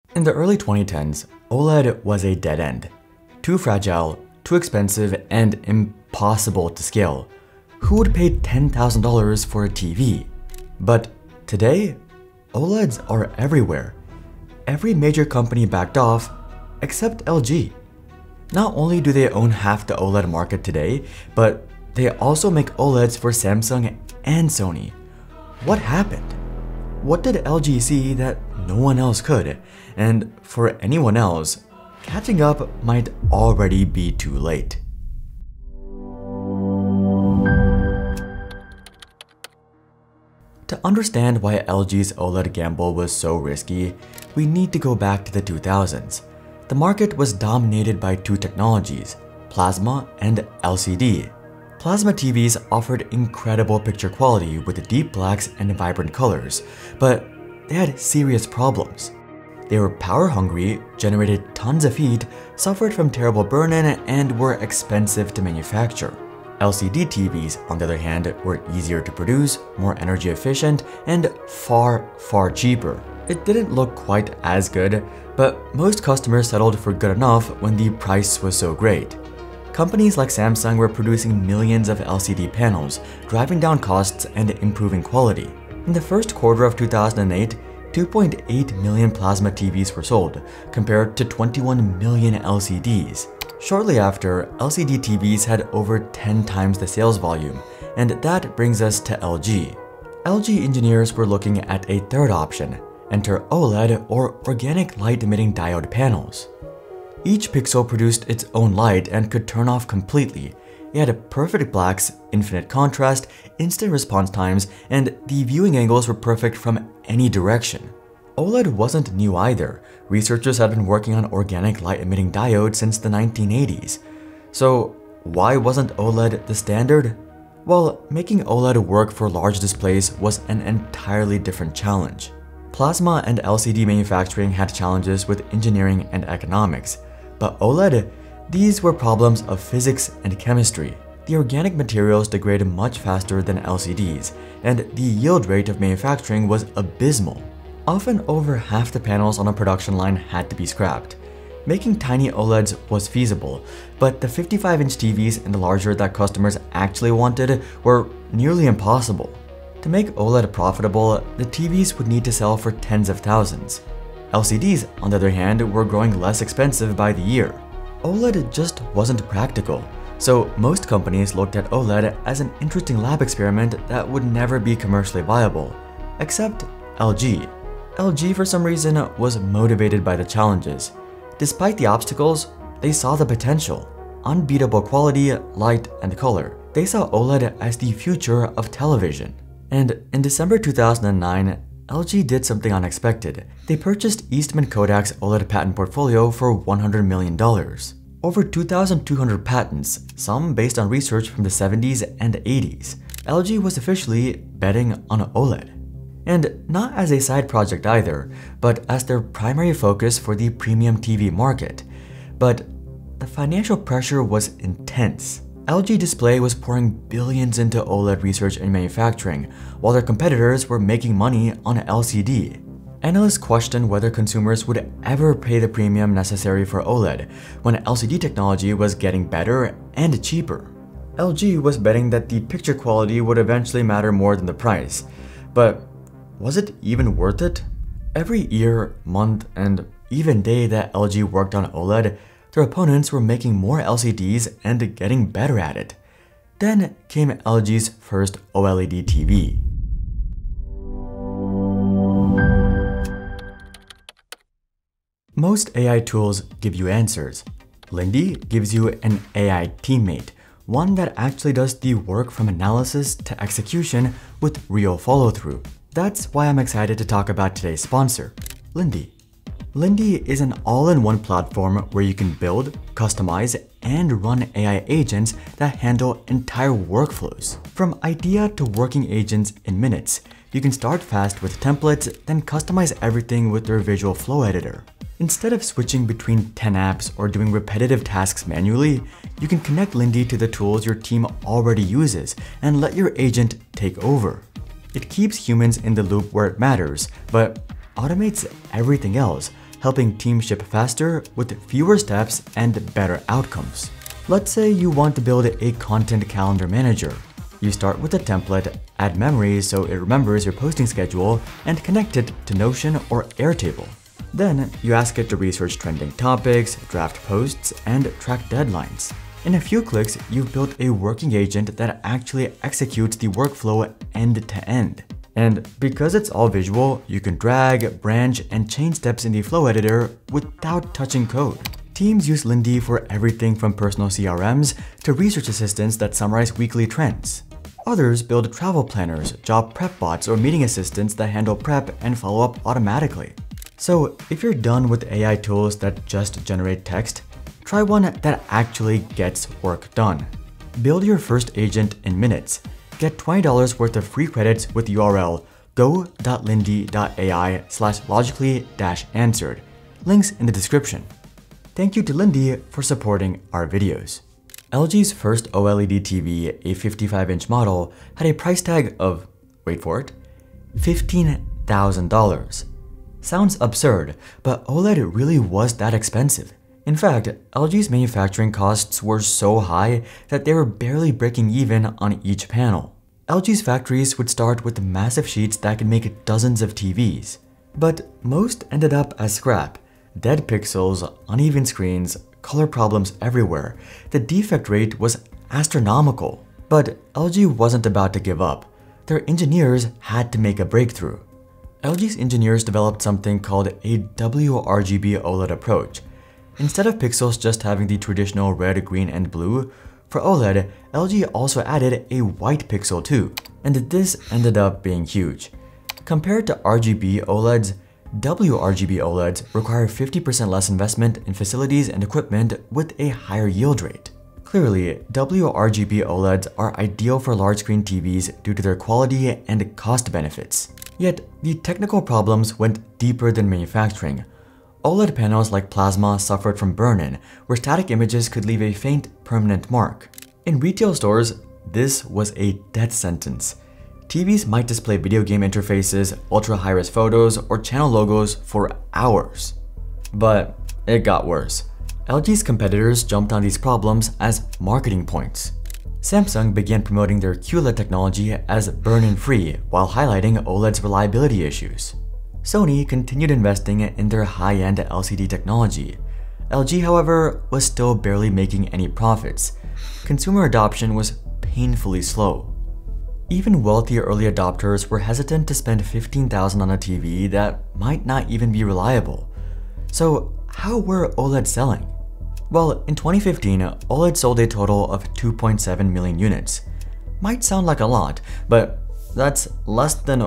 In the early 2010s, OLED was a dead end. Too fragile, too expensive, and impossible to scale. Who would pay $10,000 for a TV? But today, OLEDs are everywhere. Every major company backed off, except LG. Not only do they own half the OLED market today, but they also make OLEDs for Samsung and Sony. What happened? What did LG see that no one else could? And for anyone else, catching up might already be too late. To understand why LG's OLED gamble was so risky, we need to go back to the 2000s. The market was dominated by two technologies, plasma and LCD. Plasma TVs offered incredible picture quality with deep blacks and vibrant colors, but they had serious problems. They were power hungry, generated tons of heat, suffered from terrible burn-in, and were expensive to manufacture. LCD TVs, on the other hand, were easier to produce, more energy efficient, and far cheaper. It didn't look quite as good, but most customers settled for good enough when the price was so great. Companies like Samsung were producing millions of LCD panels, driving down costs and improving quality. In the first quarter of 2008, 2.8 million plasma TVs were sold, compared to 21 million LCDs. Shortly after, LCD TVs had over 10 times the sales volume, and that brings us to LG. LG engineers were looking at a third option: enter OLED, or organic light-emitting diode panels. Each pixel produced its own light and could turn off completely. It had perfect blacks, infinite contrast, instant response times, and the viewing angles were perfect from any direction. OLED wasn't new either. Researchers had been working on organic light-emitting diodes since the 1980s. So why wasn't OLED the standard? Well, making OLED work for large displays was an entirely different challenge. Plasma and LCD manufacturing had challenges with engineering and economics, but OLED, these were problems of physics and chemistry. The organic materials degraded much faster than LCDs, and the yield rate of manufacturing was abysmal. Often over half the panels on a production line had to be scrapped. Making tiny OLEDs was feasible, but the 55-inch TVs and the larger that customers actually wanted were nearly impossible. To make OLED profitable, the TVs would need to sell for tens of thousands. LCDs, on the other hand, were growing less expensive by the year. OLED just wasn't practical, so most companies looked at OLED as an interesting lab experiment that would never be commercially viable, except LG. LG, for some reason, was motivated by the challenges. Despite the obstacles, they saw the potential. Unbeatable quality, light, and color. They saw OLED as the future of television. And in December 2009, LG did something unexpected. They purchased Eastman Kodak's OLED patent portfolio for $100 million. Over 2,200 patents, some based on research from the 70s and 80s. LG was officially betting on OLED. And not as a side project either, but as their primary focus for the premium TV market. But the financial pressure was intense. LG Display was pouring billions into OLED research and manufacturing, while their competitors were making money on LCD. Analysts questioned whether consumers would ever pay the premium necessary for OLED when LCD technology was getting better and cheaper. LG was betting that the picture quality would eventually matter more than the price, but was it even worth it? Every year, month, and even day that LG worked on OLED, their opponents were making more LCDs and getting better at it. Then came LG's first OLED TV. Most AI tools give you answers. Lindy gives you an AI teammate, one that actually does the work from analysis to execution with real follow-through. That's why I'm excited to talk about today's sponsor, Lindy. Lindy is an all-in-one platform where you can build, customize, and run AI agents that handle entire workflows. From idea to working agents in minutes, you can start fast with templates, then customize everything with their visual flow editor. Instead of switching between 10 apps or doing repetitive tasks manually, you can connect Lindy to the tools your team already uses and let your agent take over. It keeps humans in the loop where it matters, but automates everything else, helping teams ship faster with fewer steps and better outcomes. Let's say you want to build a content calendar manager. You start with a template, add memory so it remembers your posting schedule, and connect it to Notion or Airtable. Then, you ask it to research trending topics, draft posts, and track deadlines. In a few clicks, you've built a working agent that actually executes the workflow end to end. And because it's all visual, you can drag, branch, and change steps in the flow editor without touching code. Teams use Lindy for everything from personal CRMs to research assistants that summarize weekly trends. Others build travel planners, job prep bots, or meeting assistants that handle prep and follow up automatically. So if you're done with AI tools that just generate text, try one that actually gets work done. Build your first agent in minutes. Get $20 worth of free credits with URL go.lindy.ai/logically-answered. Links in the description. Thank you to Lindy for supporting our videos. LG's first OLED TV, a 55-inch model, had a price tag of, wait for it, $15,000. Sounds absurd, but OLED really was that expensive. In fact, LG's manufacturing costs were so high that they were barely breaking even on each panel. LG's factories would start with massive sheets that could make dozens of TVs. But most ended up as scrap. Dead pixels, uneven screens, color problems everywhere. The defect rate was astronomical. But LG wasn't about to give up. Their engineers had to make a breakthrough. LG's engineers developed something called a WRGB OLED approach. Instead of pixels just having the traditional red, green, and blue, for OLED, LG also added a white pixel too, and this ended up being huge. Compared to RGB OLEDs, WRGB OLEDs require 50% less investment in facilities and equipment with a higher yield rate. Clearly, WRGB OLEDs are ideal for large-screen TVs due to their quality and cost benefits. Yet, the technical problems went deeper than manufacturing. OLED panels like plasma suffered from burn-in, where static images could leave a faint, permanent mark. In retail stores, this was a death sentence. TVs might display video game interfaces, ultra-high-res photos, or channel logos for hours. But it got worse. LG's competitors jumped on these problems as marketing points. Samsung began promoting their QLED technology as burn-in-free while highlighting OLED's reliability issues. Sony continued investing in their high-end LCD technology. LG, however, was still barely making any profits. Consumer adoption was painfully slow. Even wealthier early adopters were hesitant to spend $15,000 on a TV that might not even be reliable. So how were OLED selling? Well, in 2015, OLED sold a total of 2.7 million units. Might sound like a lot, but that's less than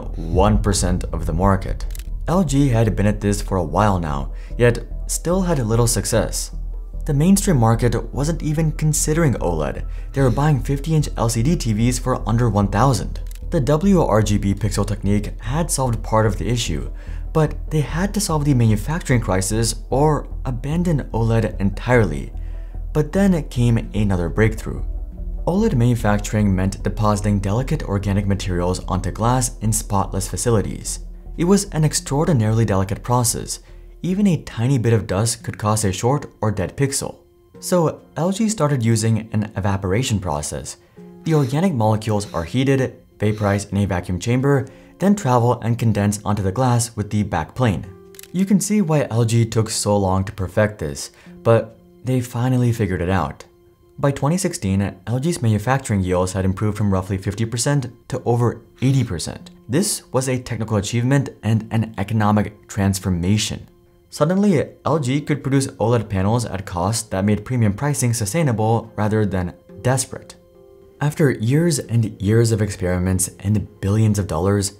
1% of the market. LG had been at this for a while now, yet still had little success. The mainstream market wasn't even considering OLED. They were buying 50-inch LCD TVs for under $1,000. The WRGB pixel technique had solved part of the issue, but they had to solve the manufacturing crisis or abandon OLED entirely. But then came another breakthrough. OLED manufacturing meant depositing delicate organic materials onto glass in spotless facilities. It was an extraordinarily delicate process. Even a tiny bit of dust could cause a short or dead pixel. So LG started using an evaporation process. The organic molecules are heated, vaporized in a vacuum chamber, then travel and condense onto the glass with the backplane. You can see why LG took so long to perfect this, but they finally figured it out. By 2016, LG's manufacturing yields had improved from roughly 50% to over 80%. This was a technical achievement and an economic transformation. Suddenly, LG could produce OLED panels at costs that made premium pricing sustainable rather than desperate. After years and years of experiments and billions of dollars,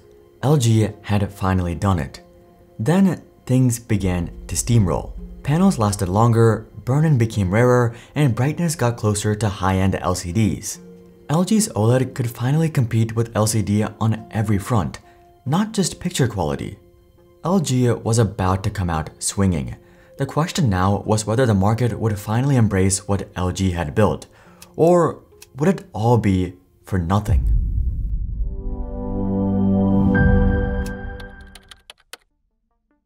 LG had finally done it. Then things began to steamroll. Panels lasted longer, burn-in became rarer, and brightness got closer to high-end LCDs. LG's OLED could finally compete with LCD on every front, not just picture quality. LG was about to come out swinging. The question now was whether the market would finally embrace what LG had built, or would it all be for nothing?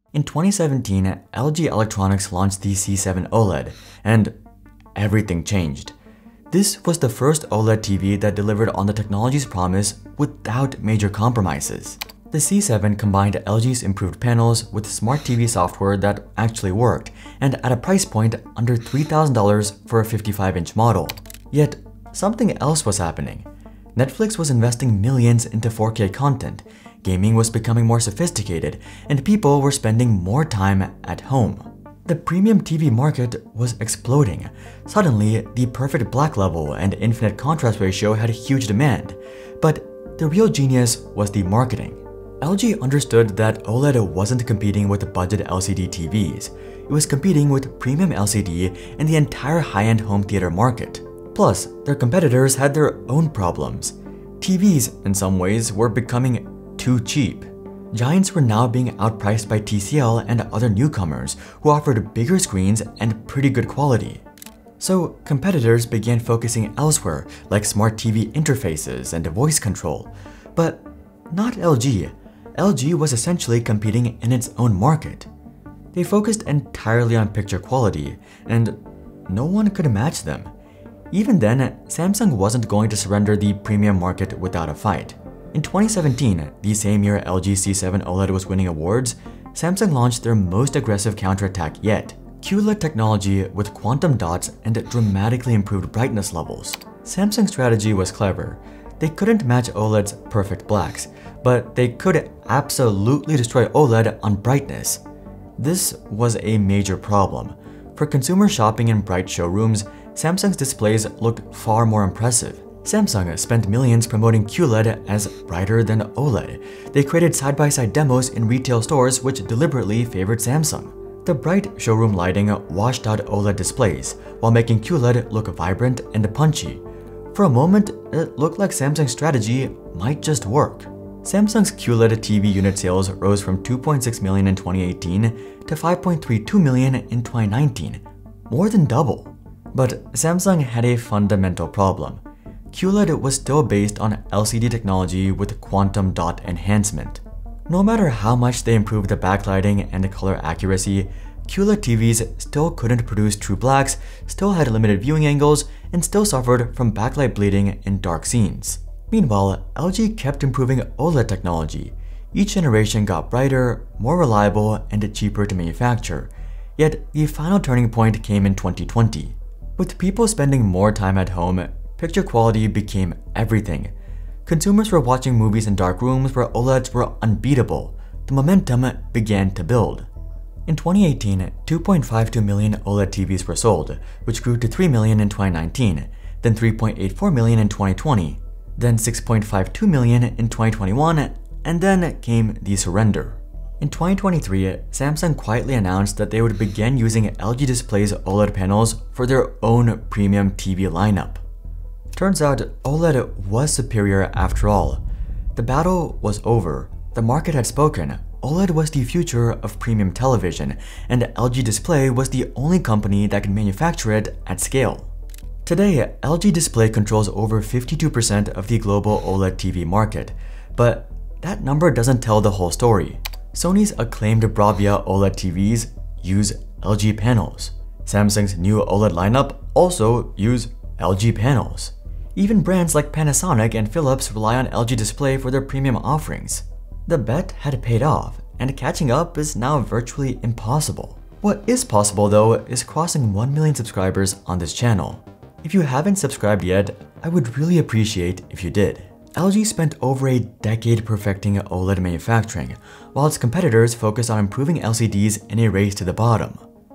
In 2017, LG Electronics launched the C7 OLED, and everything changed. This was the first OLED TV that delivered on the technology's promise without major compromises. The C7 combined LG's improved panels with smart TV software that actually worked, and at a price point under $3,000 for a 55-inch model. Yet, something else was happening. Netflix was investing millions into 4K content, gaming was becoming more sophisticated, and people were spending more time at home. The premium TV market was exploding. Suddenly, the perfect black level and infinite contrast ratio had huge demand. But the real genius was the marketing. LG understood that OLED wasn't competing with budget LCD TVs. It was competing with premium LCD and the entire high-end home theater market. Plus, their competitors had their own problems. TVs, in some ways, were becoming too cheap. Giants were now being outpriced by TCL and other newcomers who offered bigger screens and pretty good quality. So competitors began focusing elsewhere, like smart TV interfaces and voice control. But not LG. LG was essentially competing in its own market. They focused entirely on picture quality, and no one could match them. Even then, Samsung wasn't going to surrender the premium market without a fight. In 2017, the same year LG C7 OLED was winning awards, Samsung launched their most aggressive counterattack yet, QLED technology with quantum dots and dramatically improved brightness levels. Samsung's strategy was clever. They couldn't match OLED's perfect blacks, but they could absolutely destroy OLED on brightness. This was a major problem. For consumer shopping in bright showrooms, Samsung's displays looked far more impressive. Samsung spent millions promoting QLED as brighter than OLED. They created side-by-side demos in retail stores which deliberately favored Samsung. The bright showroom lighting washed out OLED displays, while making QLED look vibrant and punchy. For a moment, it looked like Samsung's strategy might just work. Samsung's QLED TV unit sales rose from 2.6 million in 2018 to 5.32 million in 2019, more than double. But Samsung had a fundamental problem. QLED was still based on LCD technology with quantum dot enhancement. No matter how much they improved the backlighting and the color accuracy, QLED TVs still couldn't produce true blacks, still had limited viewing angles, and still suffered from backlight bleeding in dark scenes. Meanwhile, LG kept improving OLED technology. Each generation got brighter, more reliable, and cheaper to manufacture. Yet, the final turning point came in 2020. With people spending more time at home, picture quality became everything. Consumers were watching movies in dark rooms where OLEDs were unbeatable. The momentum began to build. In 2018, 2.52 million OLED TVs were sold, which grew to 3 million in 2019, then 3.84 million in 2020, then 6.52 million in 2021, and then came the surrender. In 2023, Samsung quietly announced that they would begin using LG Display's OLED panels for their own premium TV lineup. Turns out OLED was superior after all. The battle was over. The market had spoken. OLED was the future of premium television, and LG Display was the only company that could manufacture it at scale. Today, LG Display controls over 52% of the global OLED TV market, but that number doesn't tell the whole story. Sony's acclaimed Bravia OLED TVs use LG panels. Samsung's new OLED lineup also use LG panels. Even brands like Panasonic and Philips rely on LG Display for their premium offerings. The bet had paid off, and catching up is now virtually impossible. What is possible though is crossing 1 million subscribers on this channel. If you haven't subscribed yet, I would really appreciate if you did. LG spent over a decade perfecting OLED manufacturing, while its competitors focused on improving LCDs in a race to the bottom.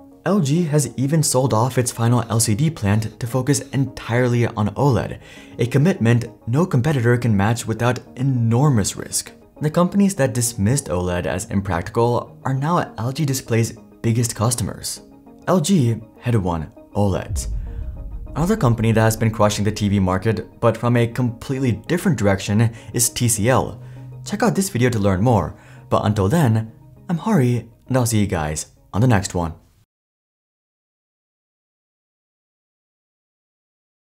LG has even sold off its final LCD plant to focus entirely on OLED, a commitment no competitor can match without enormous risk. The companies that dismissed OLED as impractical are now LG Display's biggest customers. LG had won OLEDs. Another company that has been crushing the TV market, but from a completely different direction, is TCL. Check out this video to learn more, but until then, I'm Hari, and I'll see you guys on the next one.